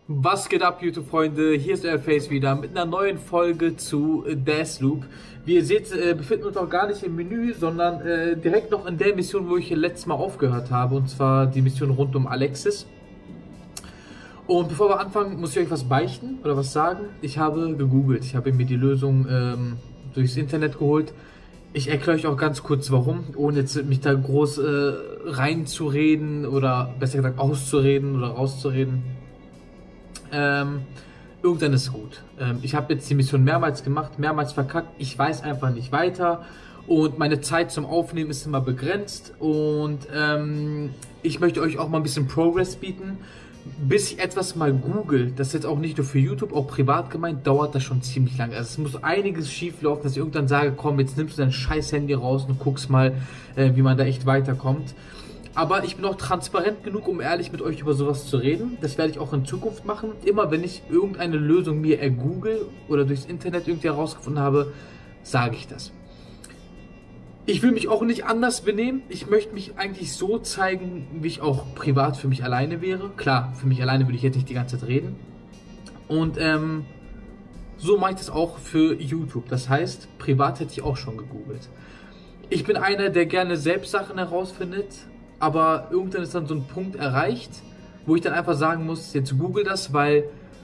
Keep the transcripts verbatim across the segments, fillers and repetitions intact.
Was geht ab, YouTube-Freunde? Hier ist euer Face wieder mit einer neuen Folge zu äh, Deathloop. Wie ihr seht, äh, befinden wir uns auch gar nicht im Menü, sondern äh, direkt noch in der Mission, wo ich hier letztes Mal aufgehört habe. Und zwar die Mission rund um Alexis. Und bevor wir anfangen, muss ich euch was beichten oder was sagen. Ich habe gegoogelt. Ich habe mir die Lösung ähm, durchs Internet geholt. Ich erkläre euch auch ganz kurz warum, ohne jetzt mich da groß äh, reinzureden oder besser gesagt auszureden oder rauszureden. Ähm, irgendwann ist gut. Ähm, ich habe jetzt die Mission mehrmals gemacht, mehrmals verkackt. Ich weiß einfach nicht weiter und meine Zeit zum Aufnehmen ist immer begrenzt und ähm, ich möchte euch auch mal ein bisschen Progress bieten. Bis ich etwas mal google, das ist jetzt auch nicht nur für YouTube, auch privat gemeint, dauert das schon ziemlich lange. Also es muss einiges schief laufen, dass ich irgendwann sage, komm, jetzt nimmst du dein scheiß Handy raus und guckst mal, äh, wie man da echt weiterkommt. Aber ich bin auch transparent genug, um ehrlich mit euch über sowas zu reden. Das werde ich auch in Zukunft machen. Immer wenn ich irgendeine Lösung mir ergoogle oder durchs Internet irgendwie herausgefunden habe, sage ich das. Ich will mich auch nicht anders benehmen. Ich möchte mich eigentlich so zeigen, wie ich auch privat für mich alleine wäre. Klar, für mich alleine würde ich jetzt nicht die ganze Zeit reden. Und ähm, so mache ich das auch für YouTube. Das heißt, privat hätte ich auch schon gegoogelt. Ich bin einer, der gerne selbst Sachen herausfindet. Aber irgendwann ist dann so ein Punkt erreicht, wo ich dann einfach sagen muss, jetzt google das, weil,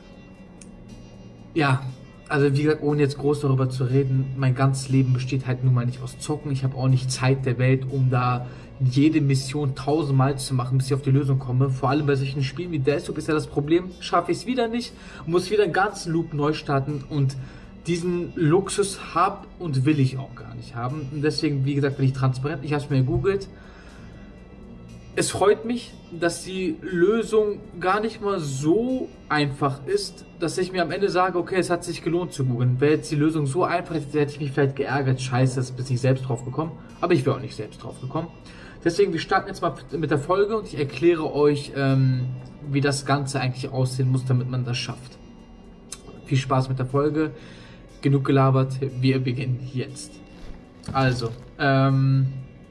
ja, also wie gesagt, ohne jetzt groß darüber zu reden, mein ganzes Leben besteht halt nun mal nicht aus Zocken. Ich habe auch nicht Zeit der Welt, um da jede Mission tausendmal zu machen, bis ich auf die Lösung komme. Vor allem bei solchen Spielen wie Deathloop ist ja das Problem, schaffe ich es wieder nicht, muss wieder einen ganzen Loop neu starten und diesen Luxus habe und will ich auch gar nicht haben. Und deswegen, wie gesagt, bin ich transparent. Ich habe es mir gegoogelt. Es freut mich, dass die Lösung gar nicht mal so einfach ist, dass ich mir am Ende sage, okay, es hat sich gelohnt zu googeln. Wäre jetzt die Lösung so einfach, hätte ich mich vielleicht geärgert, scheiße, das bin ich selbst drauf gekommen. Aber ich wäre auch nicht selbst drauf gekommen. Deswegen, wir starten jetzt mal mit der Folge und ich erkläre euch, ähm, wie das Ganze eigentlich aussehen muss, damit man das schafft. Viel Spaß mit der Folge. Genug gelabert, wir beginnen jetzt. Also, ähm...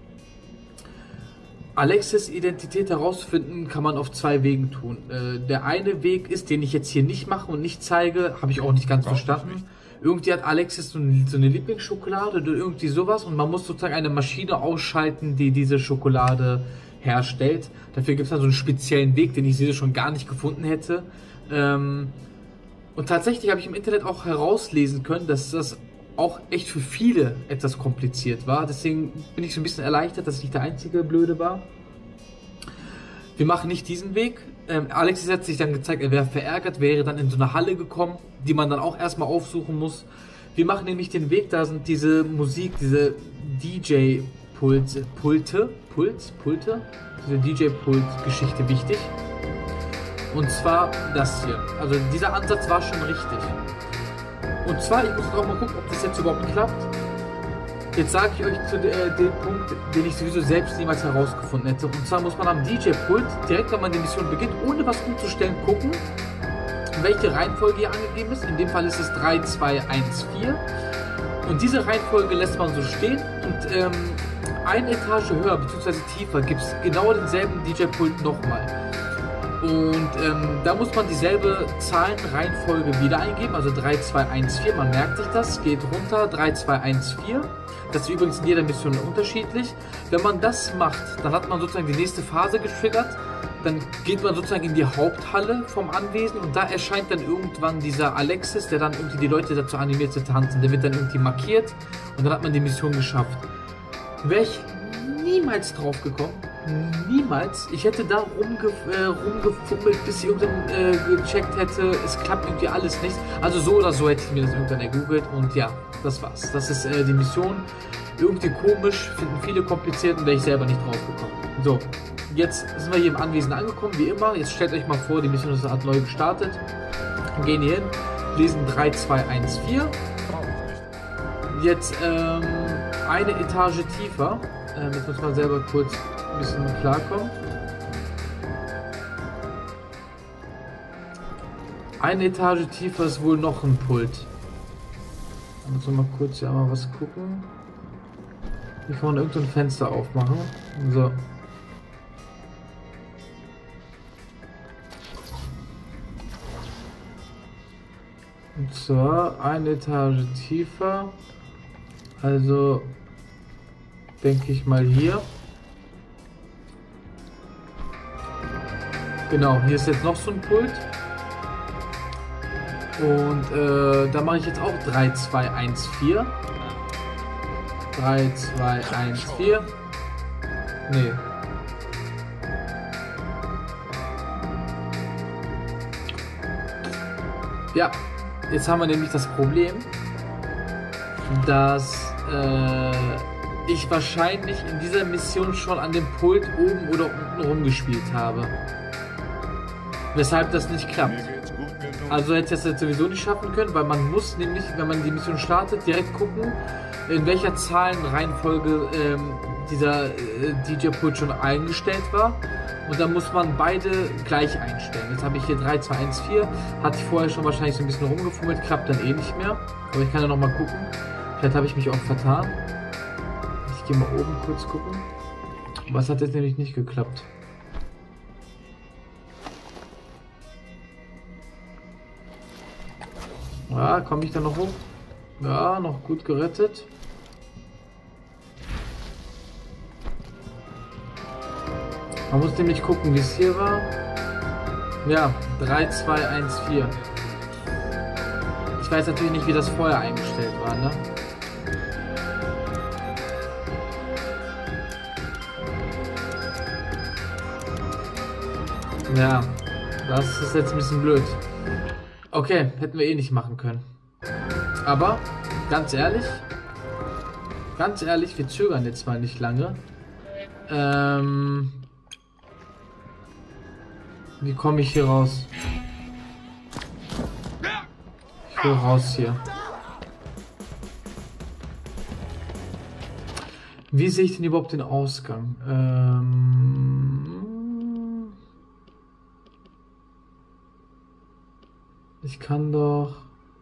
Alexis' Identität herausfinden kann man auf zwei Wegen tun. Äh, der eine Weg ist, den ich jetzt hier nicht mache und nicht zeige, habe ich auch nicht ganz verstanden. Irgendwie hat Alexis so, ein, so eine Lieblingsschokolade oder irgendwie sowas und man muss sozusagen eine Maschine ausschalten, die diese Schokolade herstellt. Dafür gibt es dann so einen speziellen Weg, den ich diese schon gar nicht gefunden hätte. Ähm, und tatsächlich habe ich im Internet auch herauslesen können, dass das auch echt für viele etwas kompliziert war. Deswegen bin ich so ein bisschen erleichtert, dass ich nicht der einzige Blöde war. Wir machen nicht diesen Weg. Ähm, Alexis hat sich dann gezeigt, er wäre verärgert, wäre dann in so eine Halle gekommen, die man dann auch erstmal aufsuchen muss. Wir machen nämlich den Weg, da sind diese Musik, diese D J-Pulte, Pulte, Pulte, Pulte, diese D J-Pult-Geschichte wichtig. Und zwar das hier. Also dieser Ansatz war schon richtig. Und zwar, ich muss jetzt auch mal gucken, ob das jetzt überhaupt klappt. Jetzt sage ich euch zu äh, dem Punkt, den ich sowieso selbst niemals herausgefunden hätte. Und zwar muss man am D J-Pult, direkt wenn man die Mission beginnt, ohne was umzustellen, gucken, welche Reihenfolge hier angegeben ist. In dem Fall ist es drei, zwei, eins, vier. Und diese Reihenfolge lässt man so stehen. Und ähm, eine Etage höher bzw. tiefer gibt es genau denselben D J-Pult nochmal. Und ähm, da muss man dieselbe Zahlenreihenfolge wieder eingeben, also drei, zwei, eins, vier, man merkt sich das, geht runter, drei, zwei, eins, vier. Das ist übrigens in jeder Mission unterschiedlich. Wenn man das macht, dann hat man sozusagen die nächste Phase getriggert, dann geht man sozusagen in die Haupthalle vom Anwesen und da erscheint dann irgendwann dieser Alexis, der dann irgendwie die Leute dazu animiert zu tanzen, der wird dann irgendwie markiert und dann hat man die Mission geschafft. Wäre ich niemals drauf gekommen. Niemals. Ich hätte da rumge äh, rumgefummelt, bis ich irgendwann äh, gecheckt hätte, es klappt irgendwie alles nicht. Also so oder so hätte ich mir das irgendwann ergoogelt und ja, das war's. Das ist äh, die Mission. Irgendwie komisch, finden viele kompliziert und wäre ich selber nicht drauf gekommen. So, jetzt sind wir hier im Anwesen angekommen, wie immer. Jetzt stellt euch mal vor, die Mission ist halt neu gestartet. Wir gehen hier hin, lesen drei, zwei, eins, vier. Jetzt ähm, eine Etage tiefer. Ähm, jetzt muss man selber kurz ein bisschen klarkommen. Eine Etage tiefer ist wohl noch ein Pult. Ich muss mal kurz hier einmal was gucken. Hier kann man irgendein Fenster aufmachen. So. Und zwar eine Etage tiefer. Also denke ich mal hier. Genau, hier ist jetzt noch so ein Pult. Und äh, da mache ich jetzt auch drei, zwei, eins, vier. drei, zwei, eins, vier. Nee. Ja, jetzt haben wir nämlich das Problem, dass äh, ich wahrscheinlich in dieser Mission schon an dem Pult oben oder unten rumgespielt habe. Weshalb das nicht klappt. Also hätte ich das jetzt sowieso nicht schaffen können, weil man muss nämlich, wenn man die Mission startet, direkt gucken, in welcher Zahlenreihenfolge ähm, dieser äh, D J-Pult schon eingestellt war. Und dann muss man beide gleich einstellen. Jetzt habe ich hier drei, zwei, eins, vier. Hatte ich vorher schon wahrscheinlich so ein bisschen rumgefummelt, klappt dann eh nicht mehr. Aber ich kann ja noch mal gucken. Vielleicht habe ich mich auch vertan. Ich gehe mal oben kurz gucken. Was hat jetzt nämlich nicht geklappt? Ja, komme ich da noch hoch? Ja, noch gut gerettet. Man muss nämlich gucken, wie es hier war. Ja, drei, zwei, eins, vier. Ich weiß natürlich nicht, wie das vorher eingestellt war, ne? Ja, das ist jetzt ein bisschen blöd. Okay, hätten wir eh nicht machen können. Aber, ganz ehrlich, ganz ehrlich, wir zögern jetzt mal nicht lange. Ähm... Wie komme ich hier raus? Ich will raus hier. Wie sehe ich denn überhaupt den Ausgang? Ähm ich kann doch...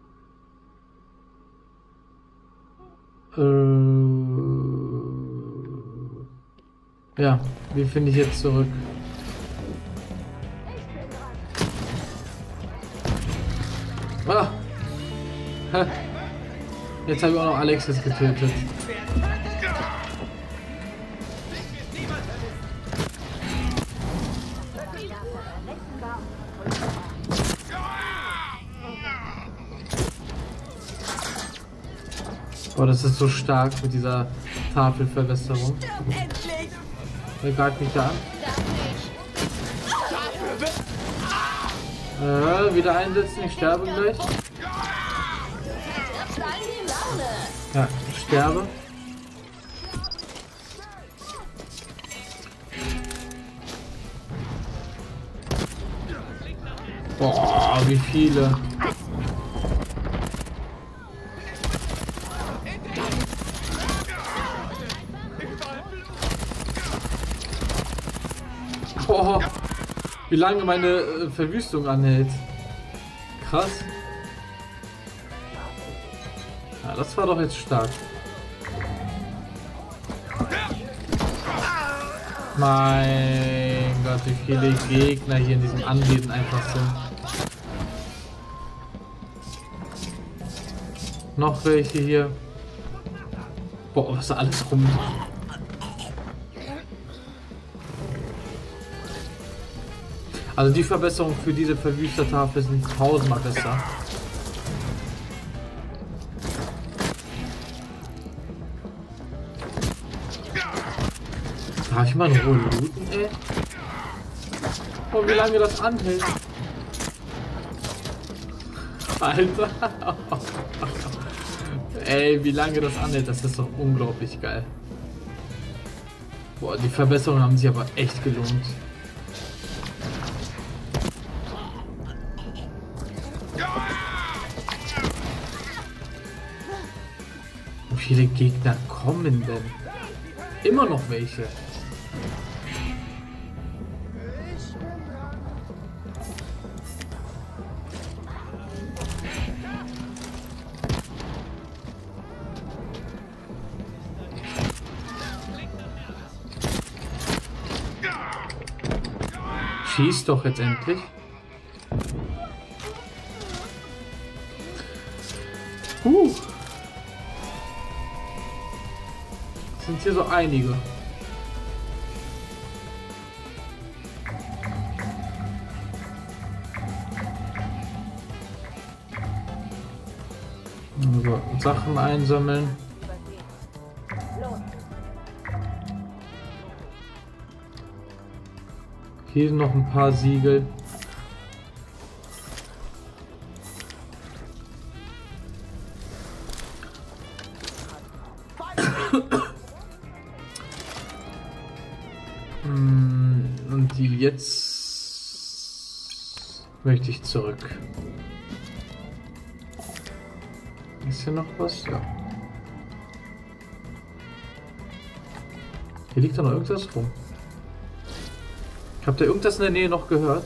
Äh ja, wie finde ich jetzt zurück? Ah. Jetzt habe ich auch noch Alexis getötet. Boah, das ist so stark mit dieser Tafelverbesserung. Wer greift mich da an? Äh, wieder einsetzen, ich sterbe gleich. Ja, ich sterbe. Boah, wie viele. Boah. Wie lange meine äh, Verwüstung anhält. Krass. Ja, das war doch jetzt stark. Mein Gott, wie viele Gegner hier in diesem Anwesen einfach sind. Noch welche hier. Boah, was da alles rum. Also die Verbesserung für diese Verwüstertafel sind tausendmal besser. Darf ich mal in Ruhe looten, ey? Oh, wie lange das anhält. Alter. Ey, wie lange das anhält, das ist doch unglaublich geil. Boah, die Verbesserungen haben sich aber echt gelohnt. Wie viele Gegner kommen denn? Immer noch welche. Schieß doch jetzt endlich. hier so einige. Also, Sachen einsammeln. Hier sind noch ein paar Siegel. Und die jetzt möchte ich zurück. Ist hier noch was? Ja. Hier liegt doch noch irgendwas rum. Habt ihr irgendwas in der Nähe noch gehört?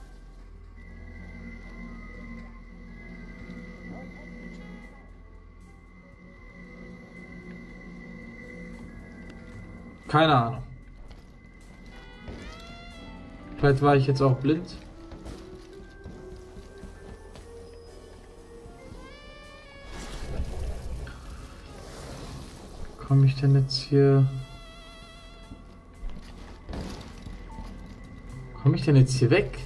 Keine Ahnung. Vielleicht war ich jetzt auch blind. Komme ich denn jetzt hier? Komme ich denn jetzt hier weg?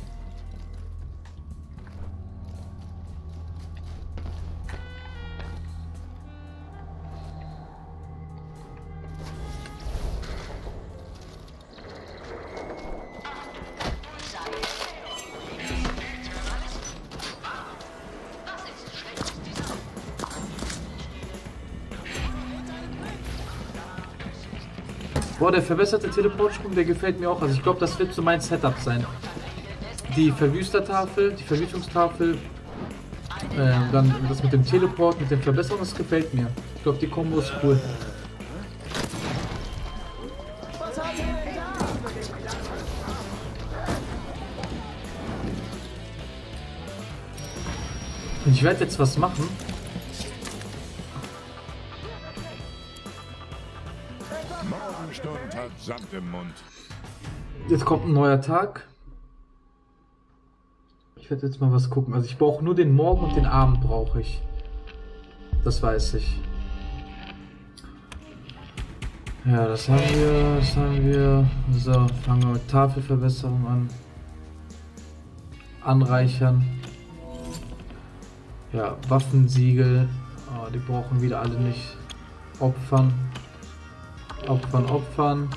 Boah, der verbesserte Teleportsprung, der gefällt mir auch. Also ich glaube, das wird so mein Setup sein. Die Verwüstertafel, die Verwüstungstafel, äh, dann das mit dem Teleport, mit den Verbesserungen, das gefällt mir. Ich glaube, die Kombo ist cool. Und ich werde jetzt was machen. Morgenstund hat Sand im Mund. Jetzt kommt ein neuer Tag. Ich werde jetzt mal was gucken. Also ich brauche nur den Morgen und den Abend brauche ich. Das weiß ich. Ja, das haben wir, das haben wir. So, fangen wir mit Tafelverbesserung an. Anreichern. Ja, Waffensiegel. Oh, die brauchen wieder alle nicht. Opfern. Opfern, opfern.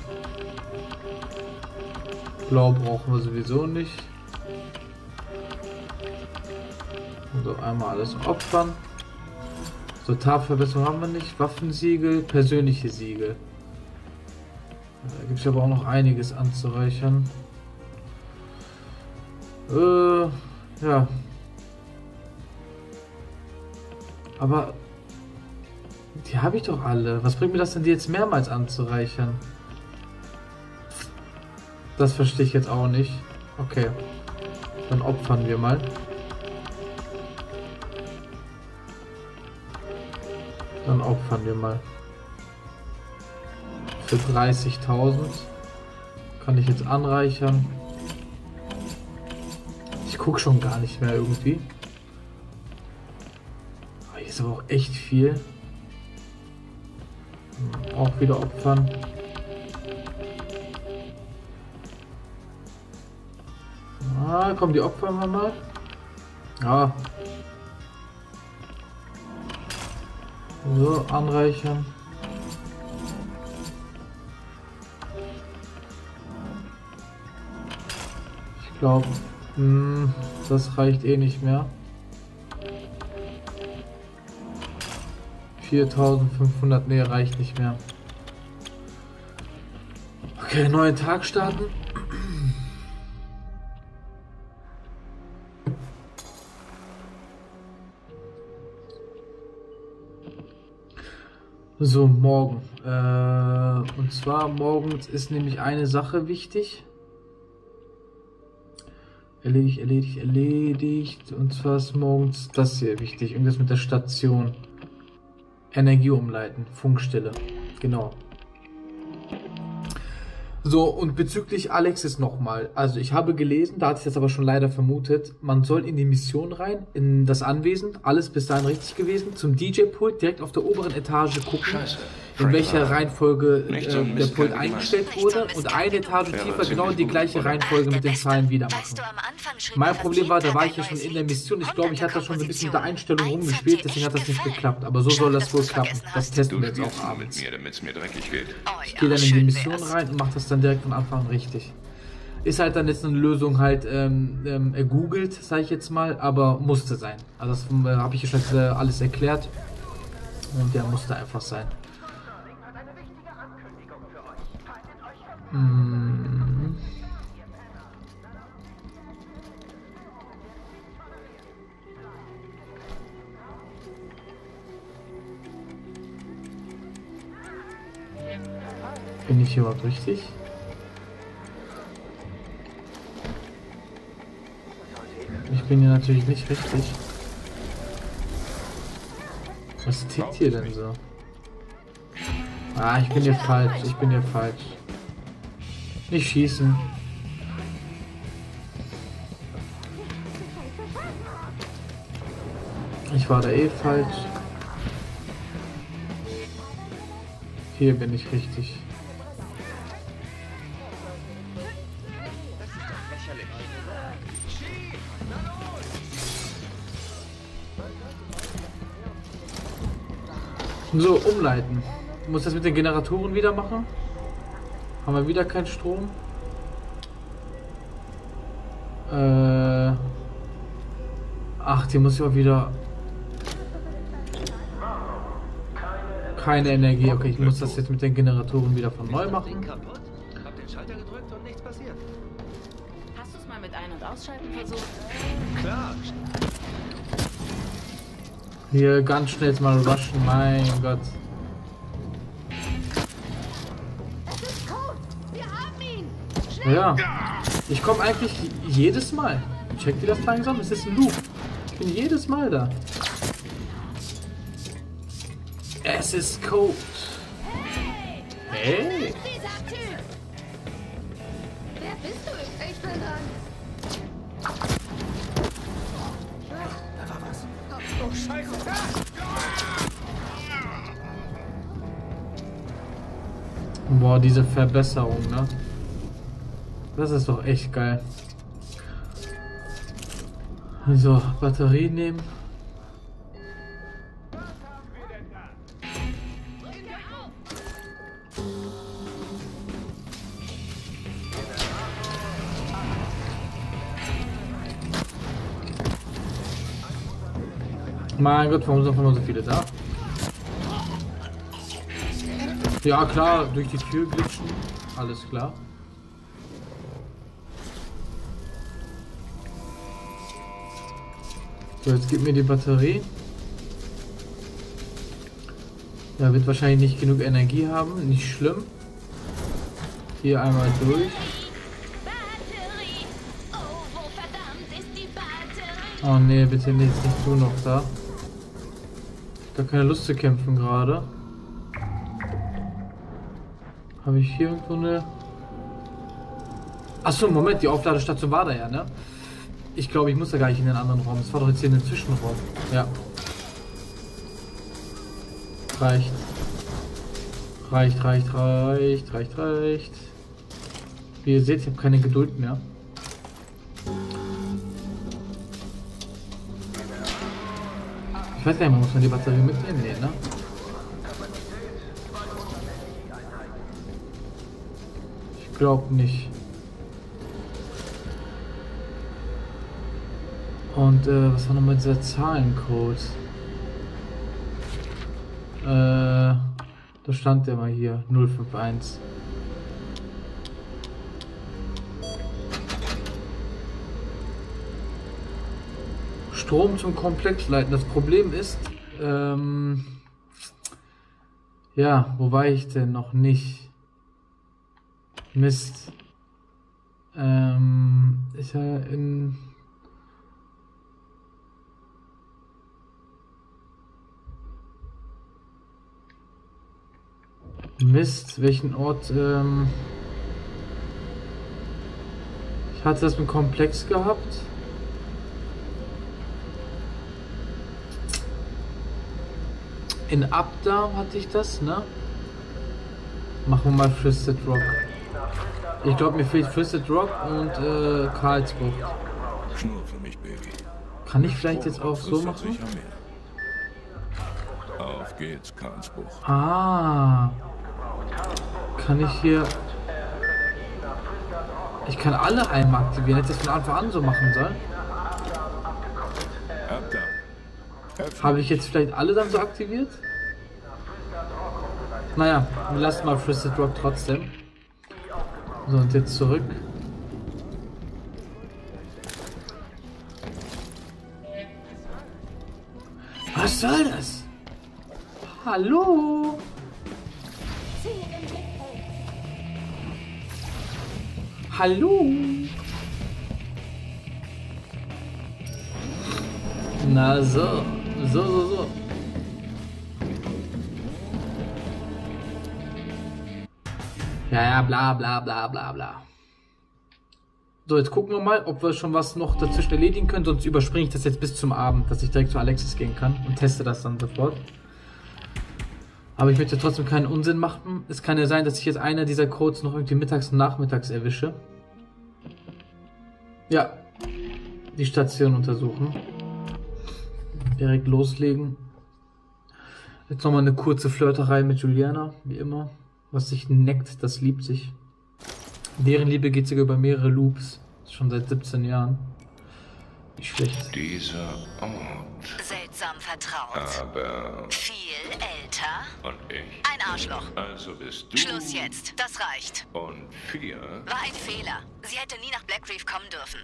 Blau brauchen wir sowieso nicht. So, einmal alles opfern. So, Tafelverbesserung haben wir nicht. Waffensiegel, persönliche Siegel. Da gibt es aber auch noch einiges anzureichern. Äh, ja. Aber die habe ich doch alle. Was bringt mir das denn, die jetzt mehrmals anzureichern? Das verstehe ich jetzt auch nicht. Okay. Dann opfern wir mal. Dann opfern wir mal. Für dreißigtausend. Kann ich jetzt anreichern. Ich gucke schon gar nicht mehr irgendwie. Aber hier ist aber auch echt viel. Auch wieder opfern. Ah, komm, die opfern wir mal. Ja. So, anreichern. Ich glaube, das reicht eh nicht mehr. viertausendfünfhundert, nee, reicht nicht mehr. Okay, neuen Tag starten. So, morgen. Äh, und zwar morgens ist nämlich eine Sache wichtig. Erledigt, erledigt, erledigt. Und zwar ist morgens das hier wichtig. Irgendwas mit der Station. Energie umleiten. Funkstelle. Genau. So, und bezüglich Alexis nochmal. Also ich habe gelesen, da hatte ich das aber schon leider vermutet, man soll in die Mission rein, in das Anwesen, alles bis dahin richtig gewesen, zum D J-Pult direkt auf der oberen Etage gucken, Scheiße. in welcher Reihenfolge Nicht äh, so ein der Mist Pult kann ich eingestellt machen. wurde und eine Etage Ja, tiefer das genau sind die die gleiche guten, Reihenfolge mit den Zahlen wieder machen. Weißt du, am Anfang schrieb Mein er fast Problem war, jeden da war Tag ich ja ein schon neues in der Lied. Mission. Ich glaube, ich hatte da schon ein bisschen mit der Einstellung Eins hat rumgespielt, dir deswegen hat das echt nicht gefallen. geklappt. Aber so Schade, soll das dass wohl du's klappen. vergessen Das hast. testen Du wir jetzt spielst auch nur mit abends. mir, damit es mir dreckig geht. Oh Ich ja, gehe dann in die schön Mission wär's. rein und mache das dann direkt von Anfang an richtig. Ist halt dann jetzt eine Lösung halt ähm, ähm, ergoogelt, sage ich jetzt mal, aber musste sein. Also das äh, habe ich ja schon äh, alles erklärt und der musste einfach sein. Mm. Bin ich hier überhaupt richtig? Ich bin hier natürlich nicht richtig. Was tickt hier denn so? Ah, ich bin hier falsch. Ich bin hier falsch. Nicht schießen. Ich war da eh falsch. Hier bin ich richtig. So, umleiten. Muss das mit den Generatoren wieder machen? Haben wir wieder keinen Strom? Äh. Ach, die muss ich auch wieder. Keine Energie. Okay, ich muss das jetzt mit den Generatoren wieder von neu machen. Kaputt? Hab den Schalter gedrückt und nichts passiert. Hast du es mal mit Ein- und Ausschalten versucht? Klar. Hier ganz schnell jetzt mal rushen. Mein Gott. Ja. Ich komme eigentlich jedes Mal. Checkt ihr das langsam? Es ist ein Loop. Ich bin jedes Mal da. Es ist Code. Hey. Dieser Typ! Wer bist du? Ich bin dran. Da war was. Oh, Scheiße! Boah, diese Verbesserung, ne? Das ist doch echt geil. So, Batterie nehmen. Mein Gott, warum sind immer so viele da? Ja klar, durch die Tür glitschen. Alles klar. So, jetzt gib mir die Batterie. Da wird wahrscheinlich nicht genug Energie haben. Nicht schlimm. Hier einmal durch. Batterie! Oh, wo verdammt ist die Batterie? Oh nee, bitte nicht, nicht du noch da. Gar keine Lust zu kämpfen gerade. Habe ich hier irgendwo eine... Achso, Moment, die Aufladestation war da ja, ne? Ich glaube, ich muss da gar nicht in den anderen Raum. Es war doch jetzt hier in den Zwischenraum. Ja. Reicht. Reicht, reicht, reicht, reicht, reicht. Wie ihr seht, ich habe keine Geduld mehr. Ich weiß gar nicht, muss man die Batterie mitnehmen? Nee, ne? Ich glaube nicht. Und äh, was war nochmal dieser Zahlencode? Äh, da stand der mal hier, null fünf eins. Strom zum Komplex leiten. Das Problem ist, ähm, ja, wo war ich denn noch nicht? Mist. Ähm, ist ja in... Mist, welchen Ort, ähm... Ich hatte das mit Komplex gehabt. In Updown hatte ich das, ne? Machen wir mal Twisted Rock. Ich glaube, mir fehlt Twisted Rock und äh, Karlsbucht. Schnur für mich, Baby. Kann ich vielleicht jetzt auch so machen? Auf geht's, Karlsbucht. Ah. Kann ich hier... Ich kann alle einmal aktivieren. Hätte ich das von Anfang an so machen sollen? Habe ich jetzt vielleicht alle dann so aktiviert? Naja, wir lassen mal Twisted Rock trotzdem. So, und jetzt zurück. Was soll das? Hallo? Hallo? Na so, so, so, so. Ja, ja, bla, bla, bla, bla, bla. So, jetzt gucken wir mal, ob wir schon was noch dazwischen erledigen können, sonst überspringe ich das jetzt bis zum Abend, dass ich direkt zu Alexis gehen kann und teste das dann sofort. Aber ich möchte trotzdem keinen Unsinn machen. Es kann ja sein, dass ich jetzt einer dieser Codes noch irgendwie mittags und nachmittags erwische. Ja, die Station untersuchen. Direkt loslegen. Jetzt nochmal eine kurze Flirterei mit Juliana, wie immer. Was sich neckt, das liebt sich. Deren Liebe geht sogar über mehrere Loops. Schon seit siebzehn Jahren. Nicht schlecht. Dieser Ort. Seltsam vertraut. Aber... Viel älter. Und ich? Ein Arschloch. Also bist du... Schluss jetzt. Das reicht. Und vier? War ein Fehler. Sie hätte nie nach Black Reef kommen dürfen.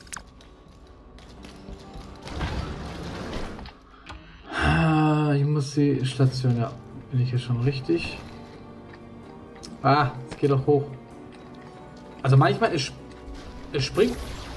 Ah, ich muss die Station, ja. Bin ich hier schon richtig? Ah, es geht doch hoch. Also manchmal, es, es springt.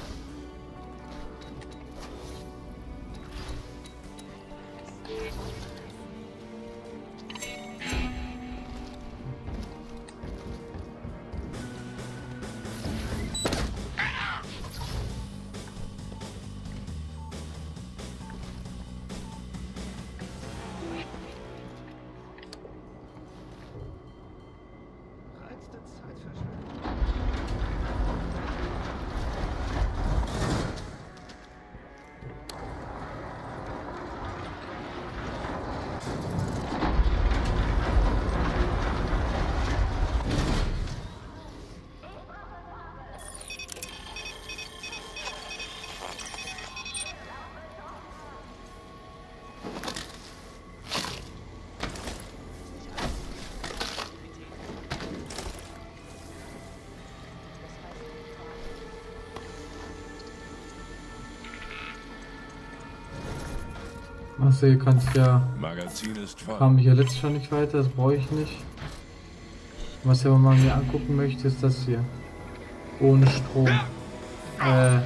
Achso, hier kann ich ja... Magazin ist voll. Kam ich ja letztes schon nicht weiter, das brauche ich nicht. Was ich aber mal mir angucken möchte, ist das hier. Ohne Strom. Äh...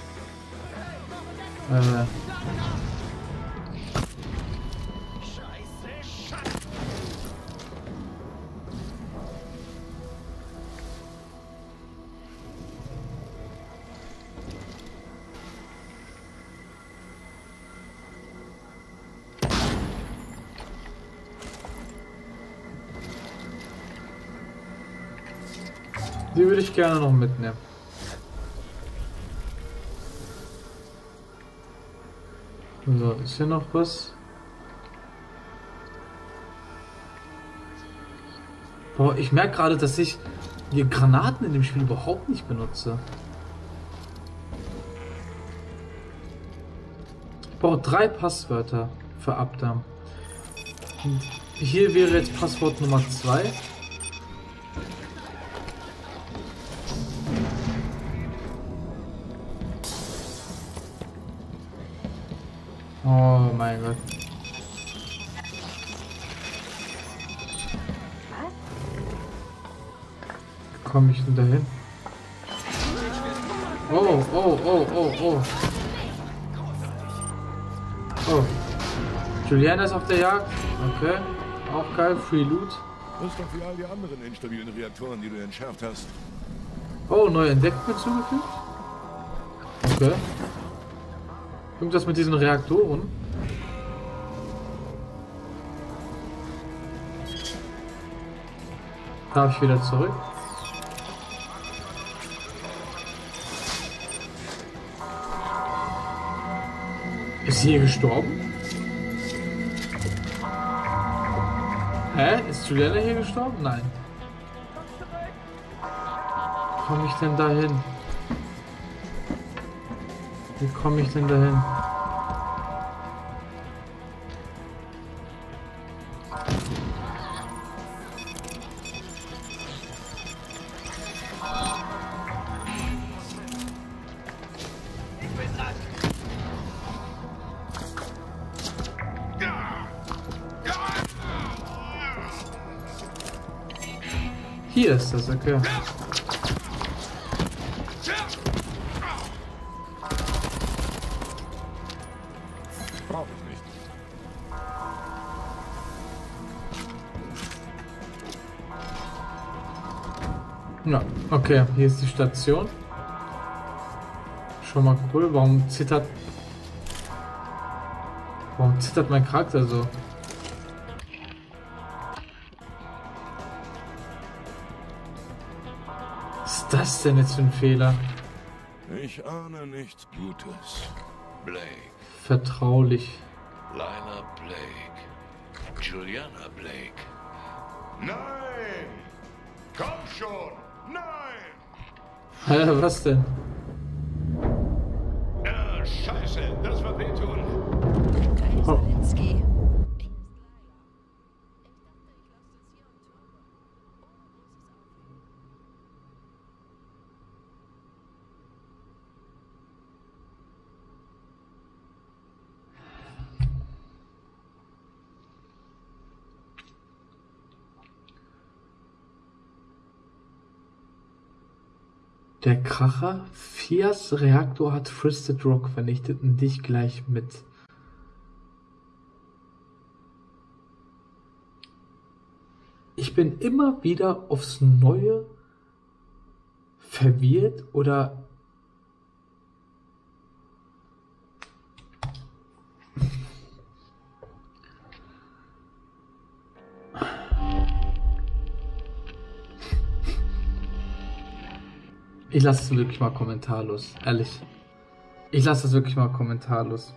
Äh... Die würde ich gerne noch mitnehmen. So, ist hier noch was? Boah, ich merke gerade, dass ich die Granaten in dem Spiel überhaupt nicht benutze. Ich brauche drei Passwörter für Updown. Und hier wäre jetzt Passwort Nummer zwei. Oh mein Gott. Wie komme ich denn dahin? Oh, oh, oh, oh, oh. Oh. Juliana ist auf der Jagd. Okay. Auch geil. Free Loot. Das ist doch wie all die anderen instabilen Reaktoren, die du entschärft hast. Oh, neu entdeckt mir zugefügt. Okay. Irgendwas mit diesen Reaktoren. Darf ich wieder zurück? Ist sie hier gestorben? Hä? Ist Juliana hier gestorben? Nein. Wie komme ich denn dahin? Wie komme ich denn dahin? Hier ist das, okay. Brauche ich nicht. Ja, okay, hier ist die Station. Schon mal cool. Warum zittert... Warum zittert mein Charakter so? Was ist das denn jetzt für ein Fehler? Ich ahne nichts Gutes. Blake, Vertraulich. Lila Blake, Juliana Blake. Nein! Komm schon! Nein! Hä, was denn? Ah, Scheiße, das wird wehtun. Oh. Sawinski. Der Kracher, Fias Reaktor hat Twisted Rock vernichtet und dich gleich mit. Ich bin immer wieder aufs Neue verwirrt oder ich lasse es wirklich mal kommentarlos, ehrlich. Ich lasse es wirklich mal kommentarlos.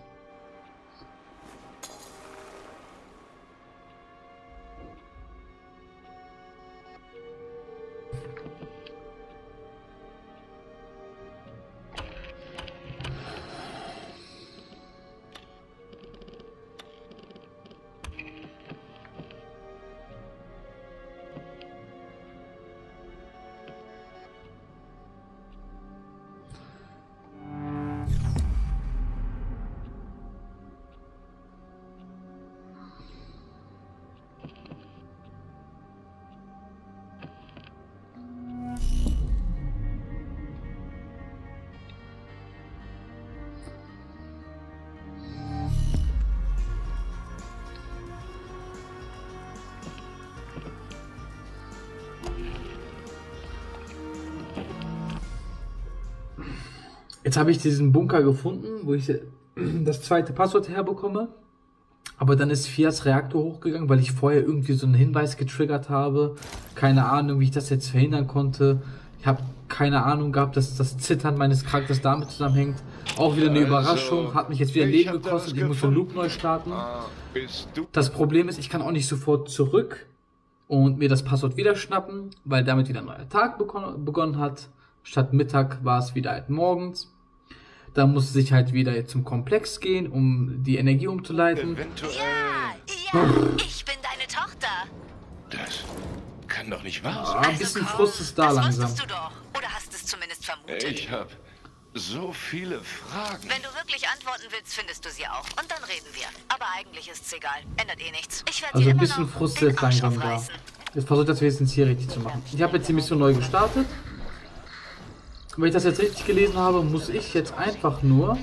Jetzt habe ich diesen Bunker gefunden, wo ich das zweite Passwort herbekomme. Aber dann ist Fias Reaktor hochgegangen, weil ich vorher irgendwie so einen Hinweis getriggert habe. Keine Ahnung, wie ich das jetzt verhindern konnte. Ich habe keine Ahnung gehabt, dass das Zittern meines Charakters damit zusammenhängt. Auch wieder eine Also, Überraschung, hat mich jetzt wieder ich Leben hab gekostet. das Ich muss den Loop gefunden. neu starten. Ah, bist du... Das Problem ist, ich kann auch nicht sofort zurück und mir das Passwort wieder schnappen, weil damit wieder ein neuer Tag begon begonnen hat. Statt Mittag war es wieder halt morgens. Da musste ich halt wieder zum Komplex gehen, um die Energie umzuleiten. Eventuell... Ja, ja, ich bin deine Tochter. Das kann doch nicht wahr Ah, sein. ein bisschen komm, Frust ist da das langsam. wusstest du doch. Oder hast es zumindest vermutet. Ich habe so viele Fragen. Wenn du wirklich antworten willst, findest du sie auch. Und dann reden wir. Aber eigentlich ist's egal. Ändert eh nichts. Ich werde Also dir ein immer bisschen noch Frust den ist Arsch langsam da. aufreißen. Jetzt versuche ich das wenigstens hier richtig zu machen. Ich habe jetzt die Mission neu gestartet. Wenn ich das jetzt richtig gelesen habe, muss ich jetzt einfach nur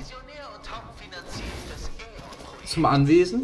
zum Anwesen.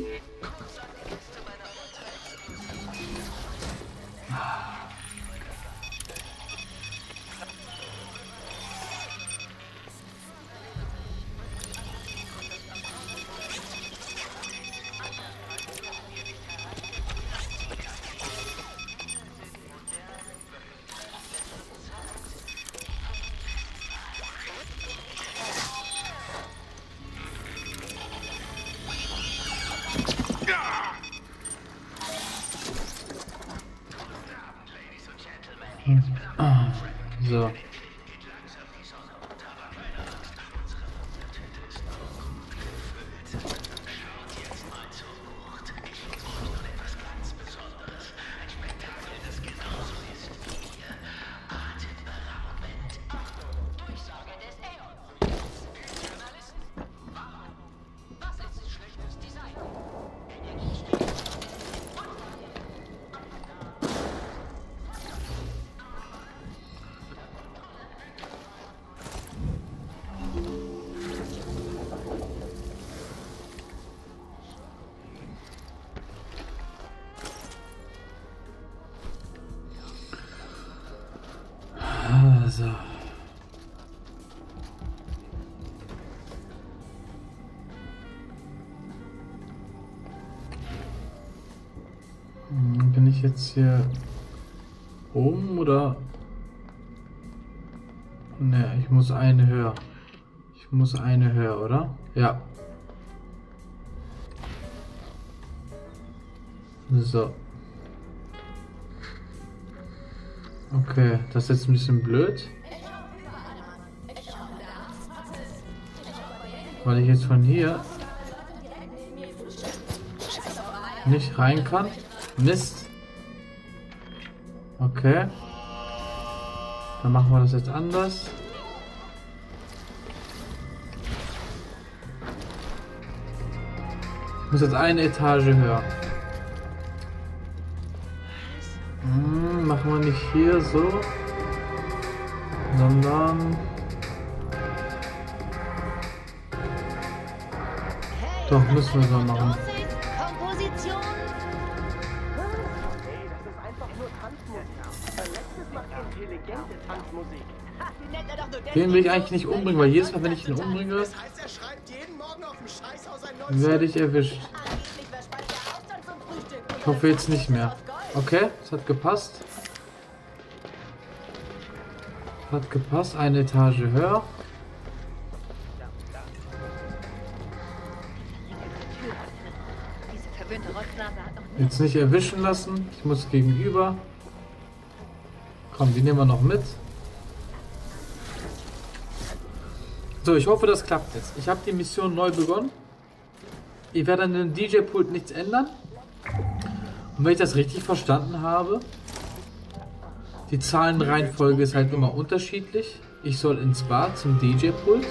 jetzt hier oben oder? Ne, ich muss eine höher. Ich muss eine höher, oder? Ja. So. Okay, das ist jetzt ein bisschen blöd. Weil ich jetzt von hier nicht rein kann. Mist. Okay. Dann machen wir das jetzt anders. Ich muss jetzt eine Etage höher. Hm, machen wir nicht hier so, sondern doch, müssen wir so machen. Komposition. Hey, das ist einfach nur Tanzmusik. Alexis macht intelligente Tanzmusik. Ha, die nennt er doch nur Den will ich eigentlich nicht umbringen, weil jedes Mal, wenn ich ihn umbringe, Das heißt, er schreibt jeden Morgen auf dem Scheißhaus ein neues werde ich erwischt. Ich hoffe jetzt nicht mehr. Okay, es hat gepasst. Hat gepasst, eine Etage höher. Diese verwöhnte Rotznase hat noch Jetzt nicht erwischen lassen. Ich muss gegenüber. Komm, die nehmen wir noch mit. So, ich hoffe, das klappt jetzt. Ich habe die Mission neu begonnen. Ich werde an dem D J-Pult nichts ändern. Und wenn ich das richtig verstanden habe, die Zahlenreihenfolge ist halt immer unterschiedlich. Ich soll ins Bad zum D J-Pult.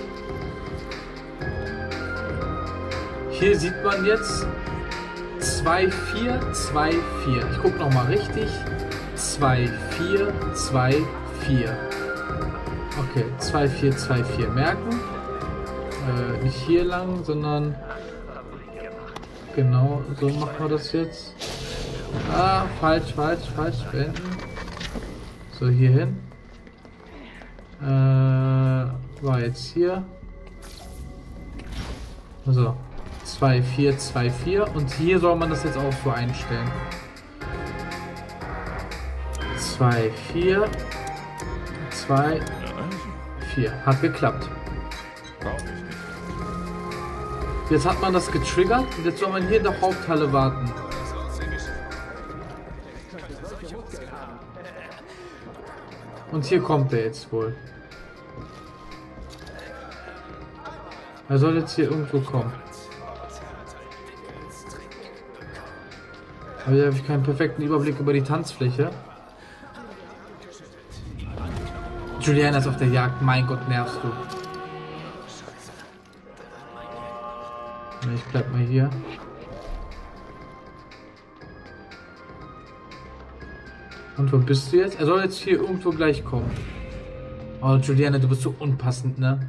Hier sieht man jetzt zwei vier zwei vier. Ich gucke nochmal richtig. zwei vier zwei vier. Okay, zwei vier zwei vier merken. Äh, nicht hier lang, sondern genau, so machen wir das jetzt. Ah, falsch, falsch, falsch, beenden. So, hier hin. Äh, war jetzt hier. So, zwei vier zwei vier und hier soll man das jetzt auch so einstellen. zwei vier zwei vier. Hat geklappt. Jetzt hat man das getriggert und jetzt soll man hier in der Haupthalle warten. Und hier kommt er jetzt wohl. Er soll jetzt hier irgendwo kommen. Aber hier habe ich keinen perfekten Überblick über die Tanzfläche. Juliana ist auf der Jagd. Mein Gott, nervst du. Ich bleib mal hier. Und wo bist du jetzt? Er soll jetzt hier irgendwo gleich kommen. Oh, Juliana, du bist so unpassend, ne?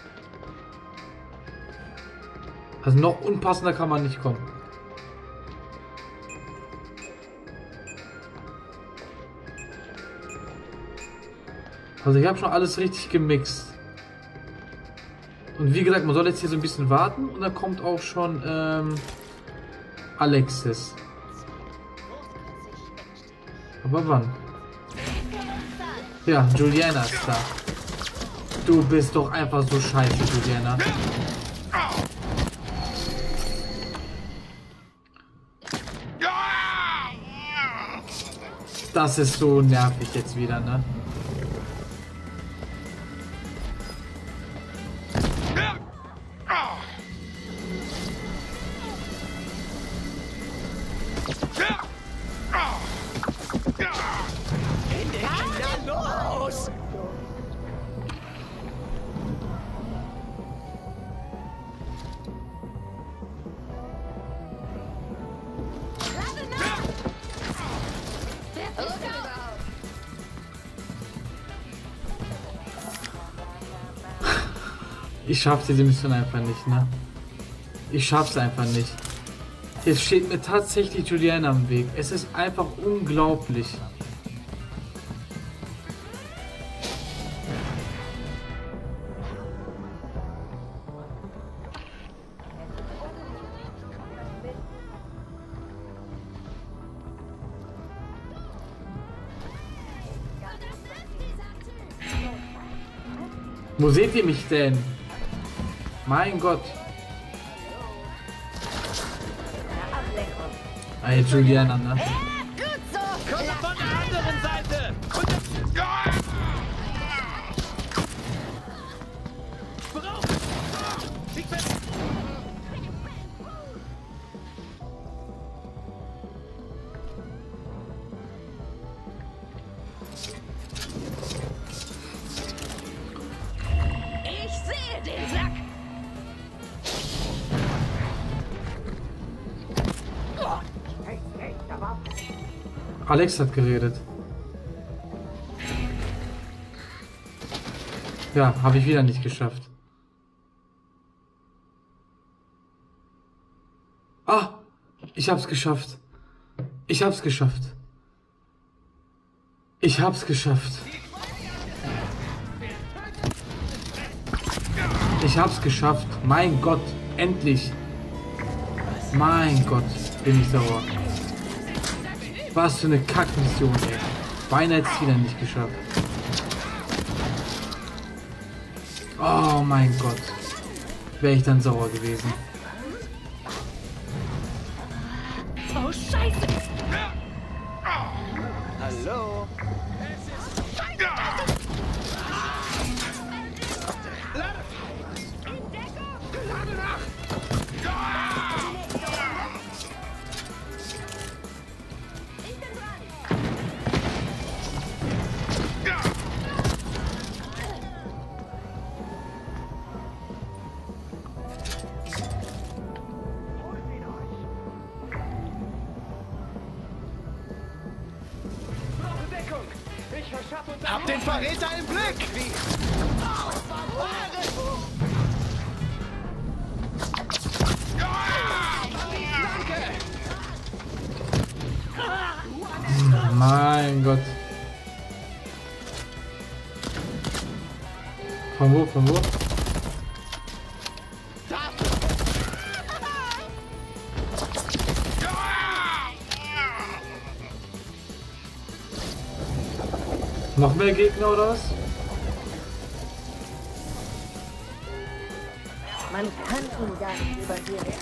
Also noch unpassender kann man nicht kommen. Also ich habe schon alles richtig gemixt. Und wie gesagt, man soll jetzt hier so ein bisschen warten und dann kommt auch schon ähm, Alexis. Aber wann? Ja, Juliana ist da. Du bist doch einfach so scheiße, Juliana. Das ist so nervig jetzt wieder, ne? Ich schaff diese Mission einfach nicht, ne? Ich schaff's einfach nicht. Jetzt steht mir tatsächlich Juliana am Weg. Es ist einfach unglaublich. Wo seht ihr mich denn? Mein Gott. Ey, Juliana, ne? Gut so. Komm von der anderen Seite! Voraus! Lieg fest! Ich sehe den Sack. Hey, hey, da war... Alex hat geredet. Ja, habe ich wieder nicht geschafft. Ah, ich hab's geschafft. Ich hab's geschafft. Ich hab's geschafft. Ich hab's geschafft. Mein Gott, endlich. Mein Gott, bin ich sauer. Was für eine Kackmission, ey. Beinahe hätte es wieder nicht geschafft. Oh mein Gott. Wäre ich dann sauer gewesen. Oh, Scheiße. Hallo? Hab den Verräter im Blick! Mein Gott. Von wo, von wo? Noch mehr Gegner oder was? Man kann ihn gar nicht übersehen.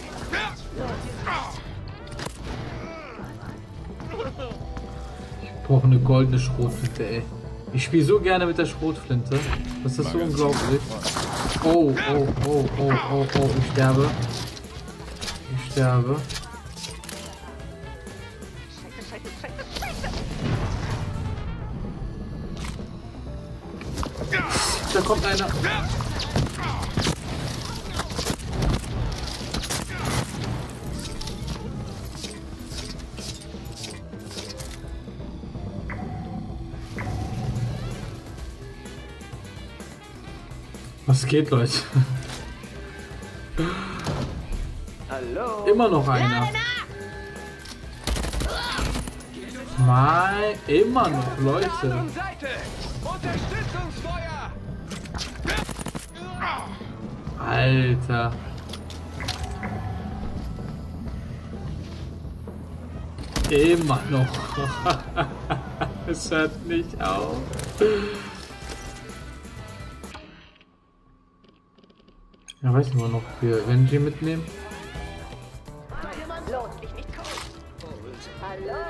Ich brauche eine goldene Schrotflinte, ey. Ich spiele so gerne mit der Schrotflinte. Das ist so unglaublich. Oh, oh, oh, oh, oh, oh, ich sterbe. Ich sterbe. Da kommt einer. Was geht, Leute? Hallo? Immer noch einer. Mal, immer noch, Leute. Seite! Unterstützungsfeuer! Alter. Immer noch. Es hört nicht auf. Ja, weiß nicht, ob wir noch für Renji mitnehmen. Los, ich nicht cool. Hallo?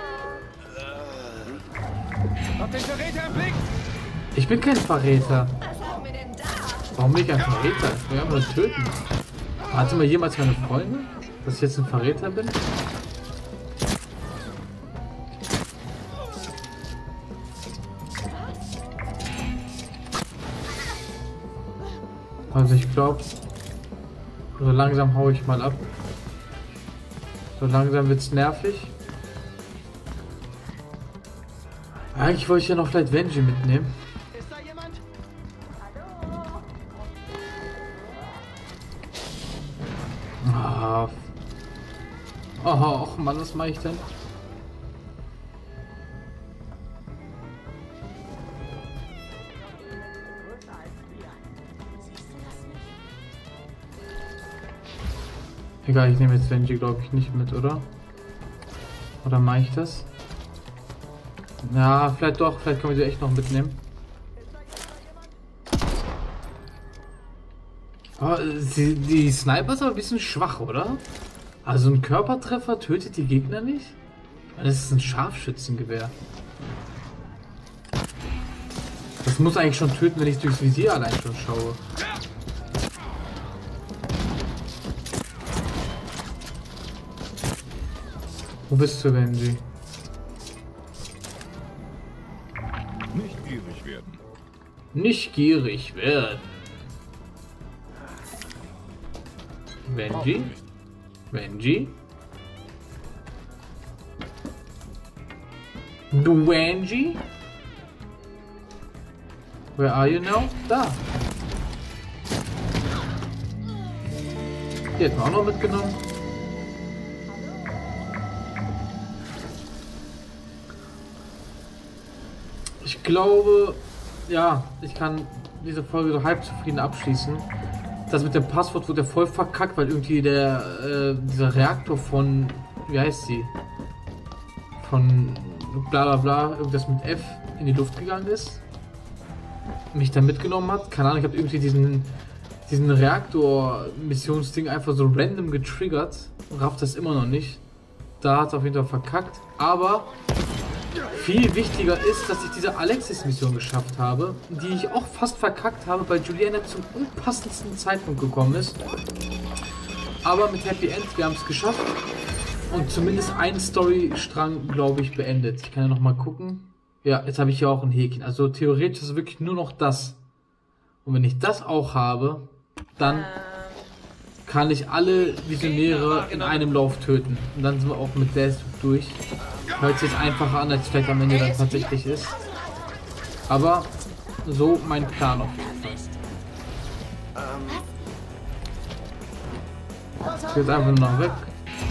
Hab den Verräter im Blick! Ich bin kein Verräter. Was haben wir denn da? Warum bin ich ein Verräter? Ich will einfach nur töten. Hatte mal jemals meine Freunde, dass ich jetzt ein Verräter bin? Also ich glaube, so langsam hau ich mal ab. So langsam wird's nervig. Eigentlich wollte ich ja noch vielleicht Venji mitnehmen. Ist da jemand? Ah. Oh, oh Mann, was mache ich denn? Egal, ich nehme jetzt Venji, glaube ich, nicht mit, oder? Oder mache ich das? Ja, vielleicht doch, vielleicht können wir sie echt noch mitnehmen. Aber die, die Sniper ist aber ein bisschen schwach, oder? Also ein Körpertreffer tötet die Gegner nicht? Das ist ein Scharfschützengewehr. Das muss eigentlich schon töten, wenn ich durchs Visier allein schon schaue. Wo bist du, Benji? Nicht gierig werden. Nicht gierig werden. Benji? Benji? Du Benji? Where are you now? Da. Die hätten wir auch noch mitgenommen. Ich glaube, ja, ich kann diese Folge so halb zufrieden abschließen. Das mit dem Passwort wurde voll verkackt, weil irgendwie der, äh, dieser Reaktor von, wie heißt sie? Von bla bla bla, irgendwas mit F in die Luft gegangen ist. Mich dann mitgenommen hat. Keine Ahnung, ich habe irgendwie diesen, diesen Reaktor-Missionsding einfach so random getriggert. Rafft das immer noch nicht. Da hat es auf jeden Fall verkackt. Aber viel wichtiger ist, dass ich diese Alexis-Mission geschafft habe, die ich auch fast verkackt habe, weil Juliana zum unpassendsten Zeitpunkt gekommen ist. Aber mit Happy End, wir haben es geschafft und zumindest einen Storystrang, glaube ich, beendet. Ich kann ja noch mal gucken. Ja, jetzt habe ich hier auch ein Häkchen. Also theoretisch ist es wirklich nur noch das. Und wenn ich das auch habe, dann kann ich alle Visionäre in einem Lauf töten. Und dann sind wir auch mit der durch. Hört sich jetzt einfacher an, als vielleicht am Ende dann tatsächlich ist. Aber so mein Plan auf jeden Fall. Ich jetzt einfach nur noch weg.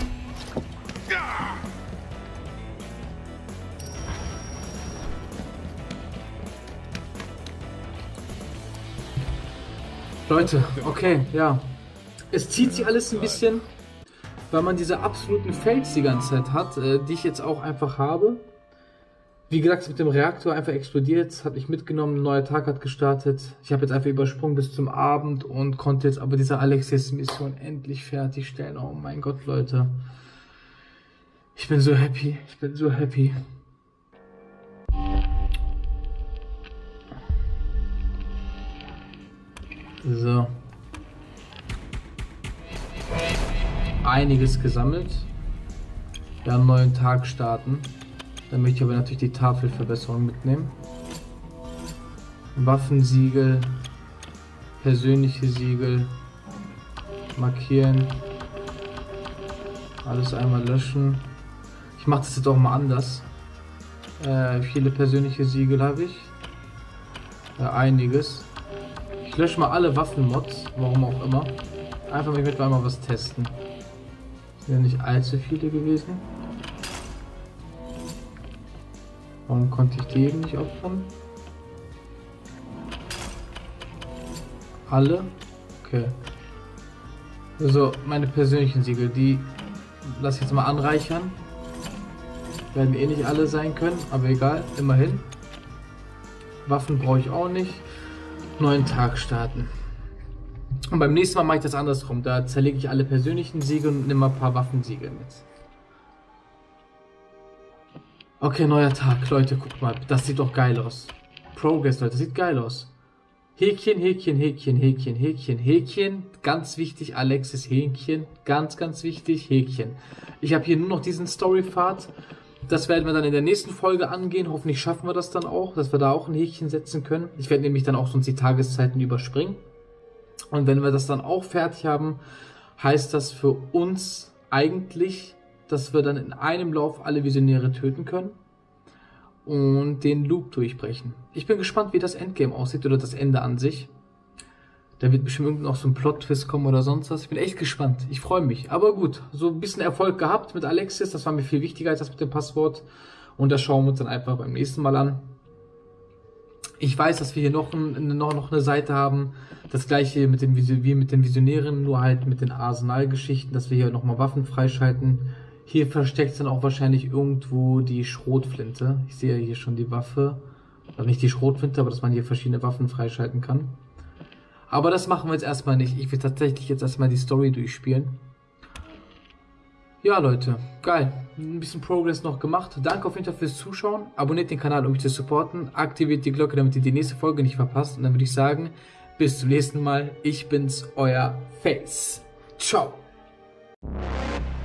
Leute, okay, ja. Es zieht sich alles ein bisschen, weil man diese absoluten Fails die ganze Zeit hat, äh, die ich jetzt auch einfach habe. Wie gesagt, mit dem Reaktor einfach explodiert, hat mich mitgenommen, ein neuer Tag hat gestartet. Ich habe jetzt einfach übersprungen bis zum Abend und konnte jetzt aber diese Alexis-Mission endlich fertigstellen. Oh mein Gott, Leute. Ich bin so happy, ich bin so happy. So. Einiges gesammelt. Wir haben einen neuen Tag starten. Dann möchte ich aber natürlich die Tafelverbesserung mitnehmen. Waffensiegel. Persönliche Siegel. Markieren. Alles einmal löschen. Ich mache das jetzt auch mal anders. Äh, viele persönliche Siegel habe ich. Ja, einiges. Ich lösche mal alle Waffenmods, warum auch immer. Einfach mal mit einmal was testen. Sind ja nicht allzu viele gewesen. Warum konnte ich die eben nicht opfern? Alle? Okay. Also meine persönlichen Siegel, die lasse ich jetzt mal anreichern. Werden eh nicht alle sein können, aber egal, immerhin. Waffen brauche ich auch nicht. Neuen Tag starten. Und beim nächsten Mal mache ich das andersrum. Da zerlege ich alle persönlichen Siegel und nehme ein paar Waffensiegel mit. Okay, neuer Tag. Leute, guckt mal. Das sieht doch geil aus. Progress, Leute. Das sieht geil aus. Häkchen, Häkchen, Häkchen, Häkchen, Häkchen, Häkchen. Ganz wichtig, Alexis Häkchen. Ganz, ganz wichtig, Häkchen. Ich habe hier nur noch diesen Storypfad. Das werden wir dann in der nächsten Folge angehen. Hoffentlich schaffen wir das dann auch, dass wir da auch ein Häkchen setzen können. Ich werde nämlich dann auch sonst die Tageszeiten überspringen. Und wenn wir das dann auch fertig haben, heißt das für uns eigentlich, dass wir dann in einem Lauf alle Visionäre töten können und den Loop durchbrechen. Ich bin gespannt, wie das Endgame aussieht oder das Ende an sich. Da wird bestimmt noch so ein Plot-Twist kommen oder sonst was. Ich bin echt gespannt. Ich freue mich. Aber gut, so ein bisschen Erfolg gehabt mit Alexis. Das war mir viel wichtiger als das mit dem Passwort. Und das schauen wir uns dann einfach beim nächsten Mal an. Ich weiß, dass wir hier noch, ein, noch, noch eine Seite haben. Das gleiche mit den, wie mit den Visionären, nur halt mit den Arsenalgeschichten, dass wir hier nochmal Waffen freischalten. Hier versteckt es dann auch wahrscheinlich irgendwo die Schrotflinte. Ich sehe hier schon die Waffe. Also nicht die Schrotflinte, aber dass man hier verschiedene Waffen freischalten kann. Aber das machen wir jetzt erstmal nicht. Ich will tatsächlich jetzt erstmal die Story durchspielen. Ja, Leute, geil. Ein bisschen Progress noch gemacht. Danke auf jeden Fall fürs Zuschauen. Abonniert den Kanal, um mich zu supporten. Aktiviert die Glocke, damit ihr die nächste Folge nicht verpasst. Und dann würde ich sagen, bis zum nächsten Mal. Ich bin's, euer Face. Ciao.